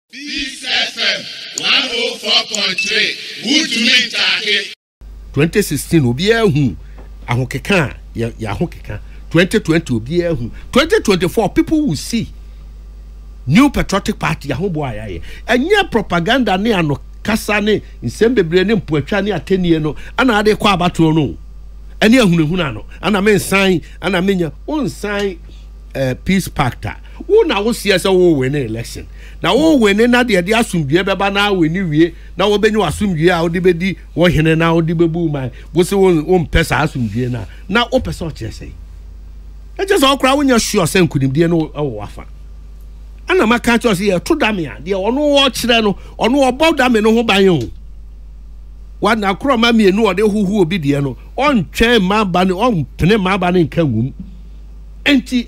This FM 104.3 Woodmeat Take 2016 obi ehu ahokeka ya ahokeka 2020 obi ehu 2024 people will see new patriotic party ahobo ayaye enye propaganda ne ano kasa ne nsembebre ne mpuatwa ne atenie no ana ade kwa abato no ene ehunehuna no ana men sign ana menya on sign peace pact wo na wo sie se wo win election na wo win na de asumdue beba na we ni wie na wo benyu asumdue a wo de bedi wo hene na wo de bebu man wo se wo mpesa asumdue na wo pesa o chese e just okra wo nya sure se nkudimdie no wo wafa ana maka cho se ye to dame a de ono wo kire no ono obo dame no ho ban yo wa na kro ma mienu o de huhu obi de no on twen ma ba ne on pene ma ba ne nka wum enti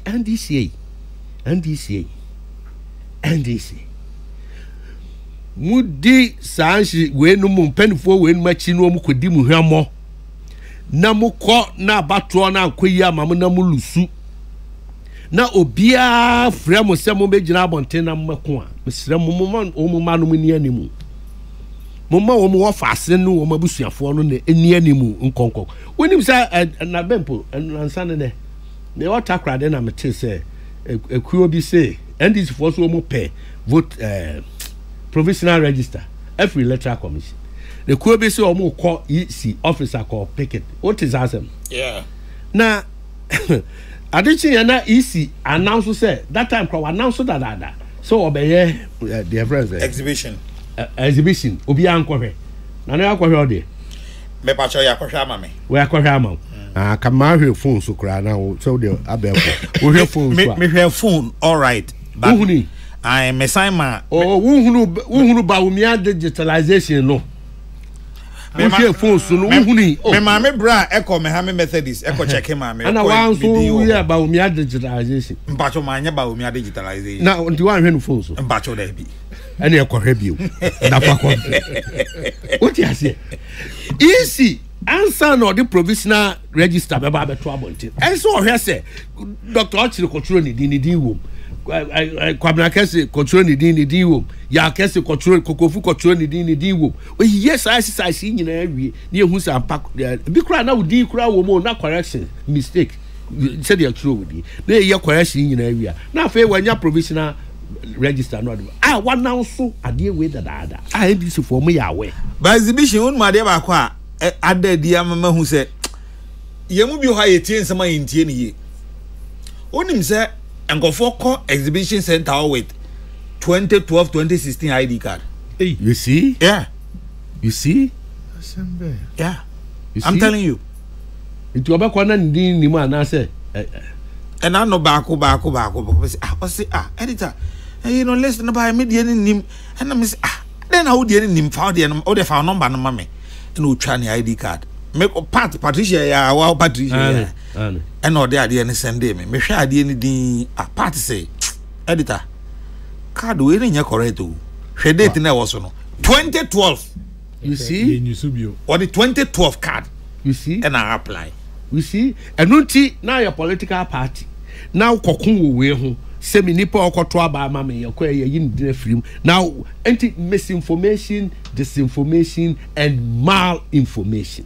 NDC mudi sanshi we no mu mpanifo we no machi no mu kodi mu hwamo na mukọ na abato na akoyi amam na mu lusu na obia frɛ mo sɛ mo begina abonten na mmako a mesrɛ mo mo ma no mu ni animu mo ma wo mo wo faase no wo mabusuafo no na eni animu nkonko wonim sɛ na bempo ansane ne me watakra de na mete sɛ ekuo bi say NDC for so mo pay vote provisional register every electoral commission the ekuo bi say o mo call EC officer call picket what is asem yeah na adichi ya na EC announce say that time kwa announce that so obeye the friends exhibition obi ankwohwe na na akwahwe ode me pa cho ya kwahwe ama me we akwahwe ama kama hwe phone so kra na so de abeko wo hwe phone so me hwe phone all right but I me sign ma wo ba umia digitalization no me hwe phone so no wo hunu me ma me bra eko me ha me Methodist eko check ma me ana wan so ya ba umia digitalization mpacho ma nya ba umia digitalization na ndi wan hwe no phone so mpacho da bi ene eko hwe bio na fa ko what you say easy answer no the provisional register be ba beto abonte enso ohwe se Dr. Ochiri control ni din wom kwabna kese control ni din wom ya kese control Kokofu control ni din wom o yes exercise nyina awie na ehu sa ampa bi kura na udi kura wom na correction mistake said you true with na ye correction nyina awie na afa wanya provisional register no one now so ade we dada NDC for me yawe by exhibition on ma de ba kwa adadi amama hu se yemu bi ho ayetie nsema yentie ne ye onim se enkofo ko exhibition center with 2012-2016 ID card. Hey, you see? Yeah. You see? Yeah. I'm telling you. It will be kwana ndi ni ma na say and I know baako editor you know listen about me the nim and I say then how the nim found the how they found number no mame no try the ID card make Patricia ya wow Patricia and no there the send me hwe ade ni din part say editor card we nya correct o hwe date na was no 2012 you see or the 2012 card you see and I apply you see enunti na your political party now kokun we ho se me nipa okoto aba ma me yakwa ye yin din afrim now anti misinformation disinformation and malinformation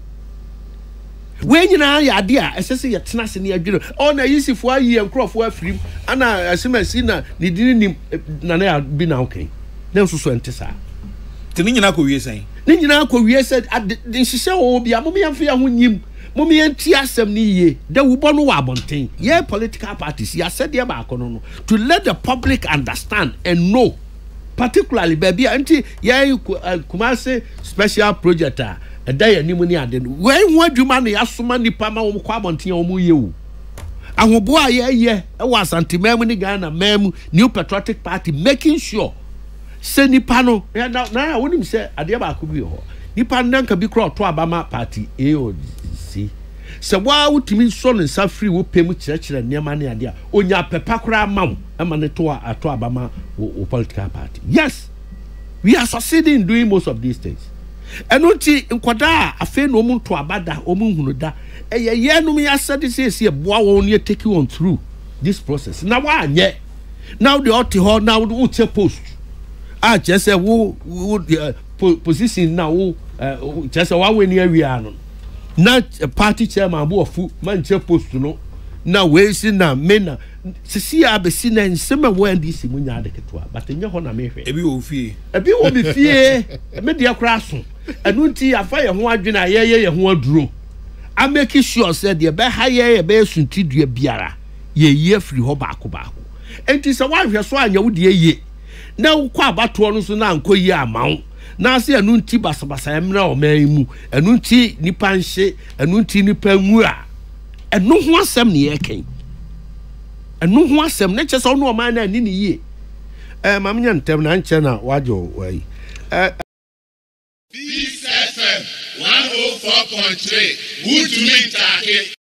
we nyina ya ade a esese ye tena se ne adwiro o na yisifo ayi enkrofo afrim ana asemasi na ne din nim na na bi na okay na nsuso entesa tini nyina ko wie sen ni nyina ko wie se din hihye wo bia mo me yamfa ya ho nyim momi enti asem ni ye da wubo no wa abonten ye political parties ya said ye ba akono no to let the public understand and know particularly baby anti ye Kumasi special project da ya nimu ni ade no we hu adwuma na yasoma nipa ma wo kwa abonten wo mu ye wo ahobo a ye e wa Asante mem ni Ghana mem new patriotic party making sure se nipa no na wonim se ade ba akobi ho nipa ndanka bi kro to abama party AOC se wa wutimi so ne sa free wo pem kirekire niam ne ade a onya pepa kra mam ama ne to abama wo political party yes we are succeeding in doing most of these things enoti nkoda afa no mu to abada o mu hunu da ye no ya said say boa wo ne take you on through this process na wa anye now the oti ho now wo che post a kyerɛ sɛ wo position na wo kyerɛ sɛ wawe ni awia no na party chairman bo afu manche post no na we si na me na sisi abesi na nsema wo NDC mu nya de ketwa but nya ho na me hwe ebi wo fie me fie me de akra so enu nti afa ye ho adwena ye ho aduro I make sure said the be higher be sunti dua biara ye ye free ho baako enti se wa hwe so anya wo de ye na wo kwa abato no so na anko yi amawo na se enu nti basabasa emra o man mu enu nti nipa nhye enu nti nipa nwu a enu ho asem ne ye ken enu ho asem ne kyese ono o man na ni ye mam nya ntem na nche na wajo wai Peace FM 104.3 Would you mean